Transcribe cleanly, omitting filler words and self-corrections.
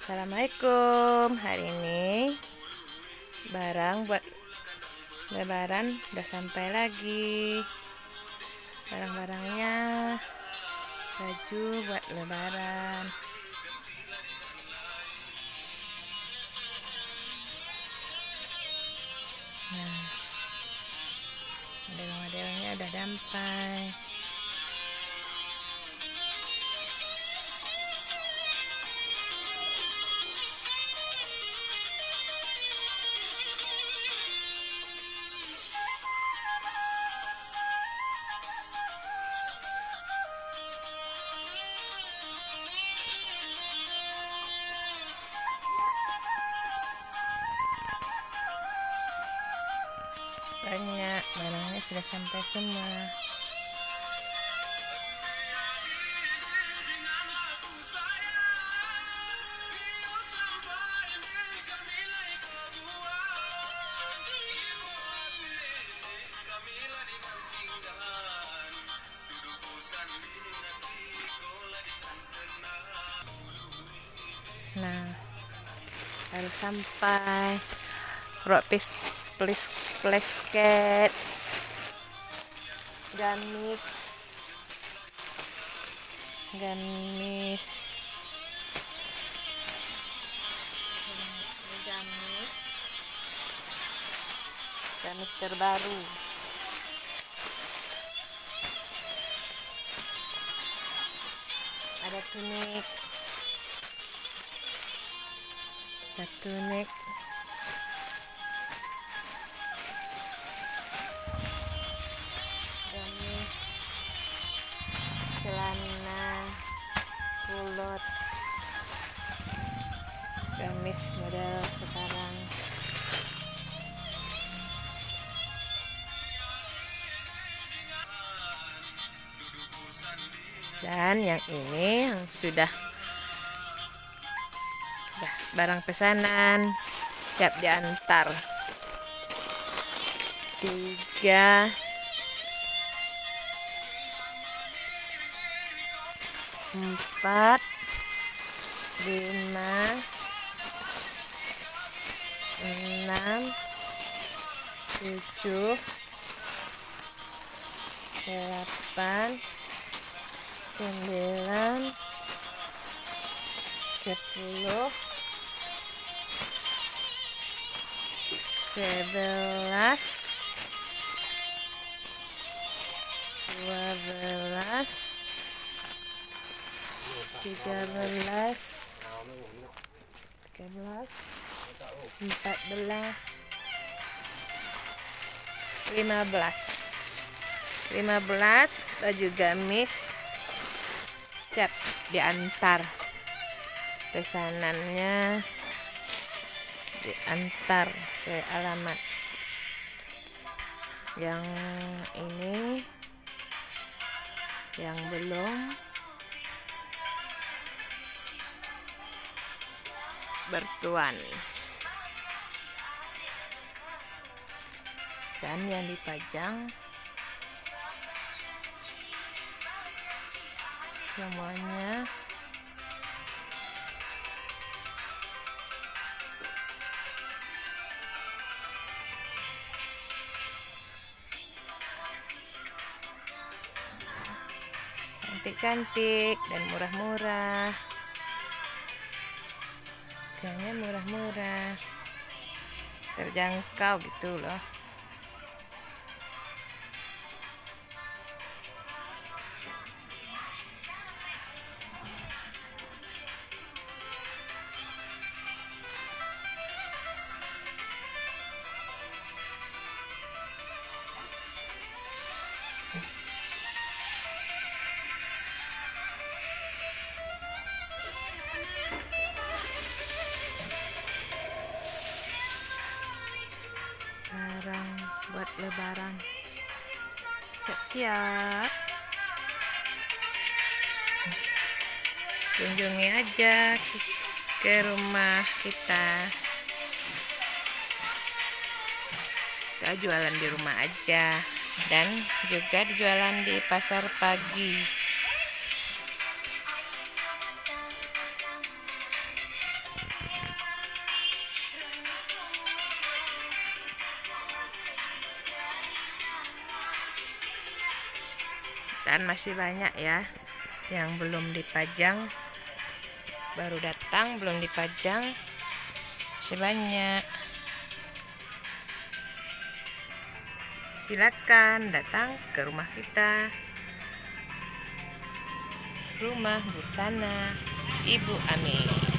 Assalamualaikum. Hari ini barang buat lebaran udah sampai lagi. Barang-barangnya baju buat lebaran. Nah, model-modelnya udah sampai. Banyak barangnya sudah sampai semua. Nah, baru sampai rok plisket, gamis, gamis terbaru. Ada tunik, gamis, celana, kulot, gamis model sekarang. Dan yang ini yang sudah barang pesanan siap diantar. 3, 4, 5, 6, 7, 8, 9, 10, 11, 12, 13, 14, 15 baju gamis siap diantar. Pesanannya diantar ke alamat. Yang ini yang belum bertuan, dan yang dipajang semuanya cantik-cantik dan murah-murah. Harganya murah-murah, terjangkau gitu loh. Barang buat lebaran siap-siap. Kunjungi aja ke rumah kita. Kita jualan di rumah aja, dan juga jualan di pasar pagi. dan masih banyak ya yang belum dipajang, baru datang belum dipajang, masih banyak. Silakan datang ke rumah kita, rumah busana Ibu Ami.